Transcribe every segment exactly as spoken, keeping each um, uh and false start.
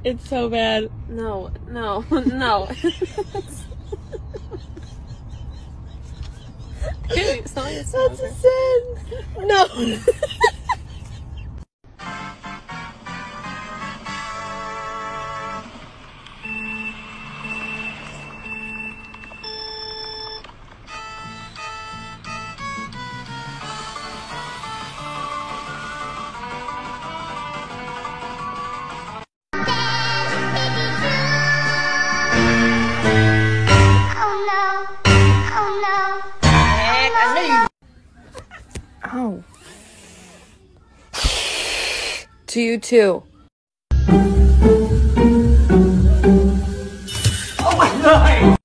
It's so bad. No, no, no. Dude, That's a sin. No. Oh. To you too. Oh my God!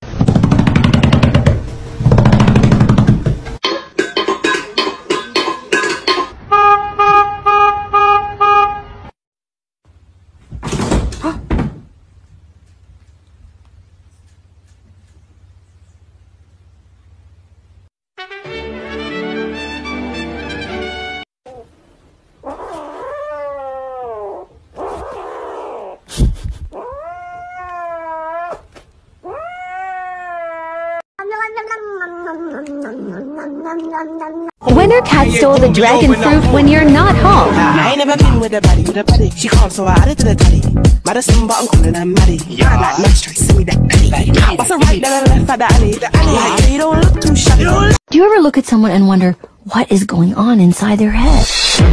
When her cat stole the dragon fruit when you're not home. I ain't never been with a body, with a body. She calls so I added to the teddy. Madison, but I'm calling her Maddie. Yeah, like Max try to send me that penny. What's a right, then I left at the alley. The alley, like, you don't look too shabby. Do you ever look at someone and wonder what is going on inside their head?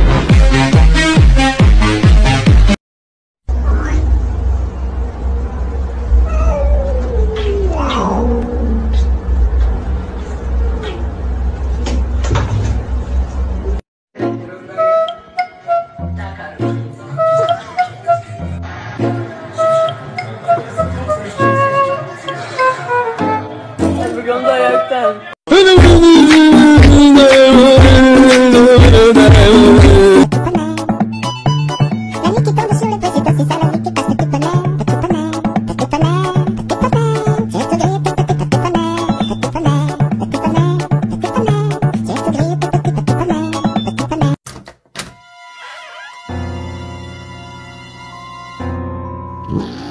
Wygląda jak ten. Mm-hmm.